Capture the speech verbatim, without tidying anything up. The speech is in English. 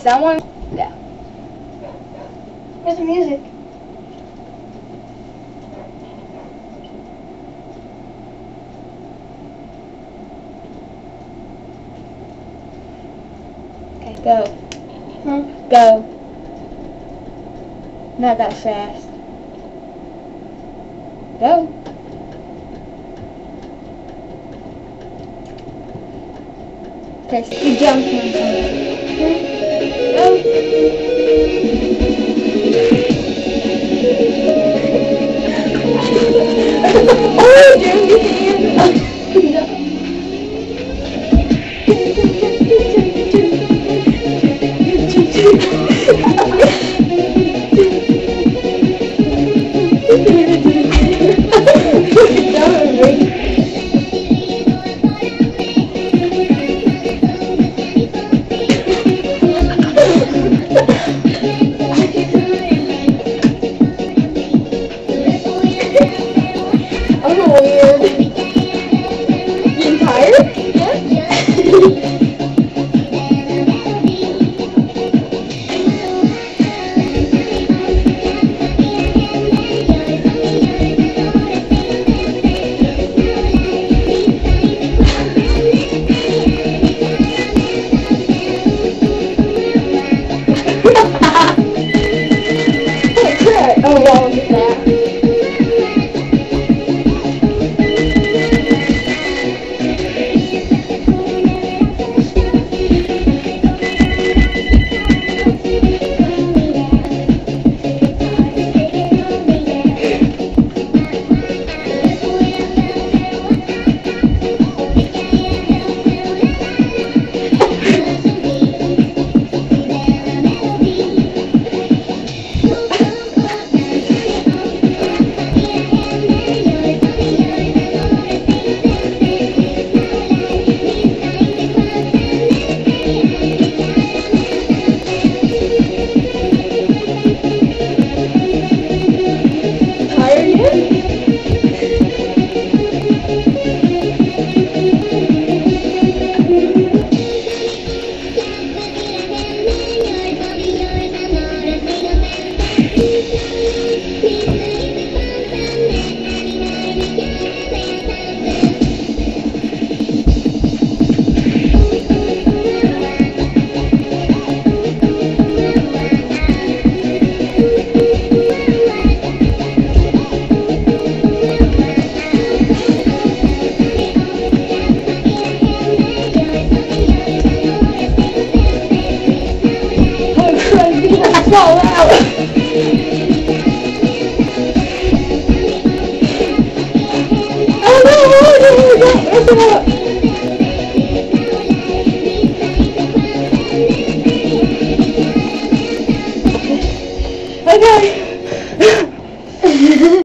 someone. Go. Where's the music? Okay, go. Hmm? Go. Not that fast. Go. Okay, so you jump on something. Go. Oh, Jim, get I'm weird. Getting tired? Yeah. Oh, yeah, look at that. Fall out. Oh no, oh no, oh no, oh no.